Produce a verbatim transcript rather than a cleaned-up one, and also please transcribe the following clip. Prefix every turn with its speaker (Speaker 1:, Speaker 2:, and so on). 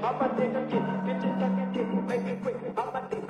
Speaker 1: I'ma take a kick, bitches, I can kick, make it quick. I'ma take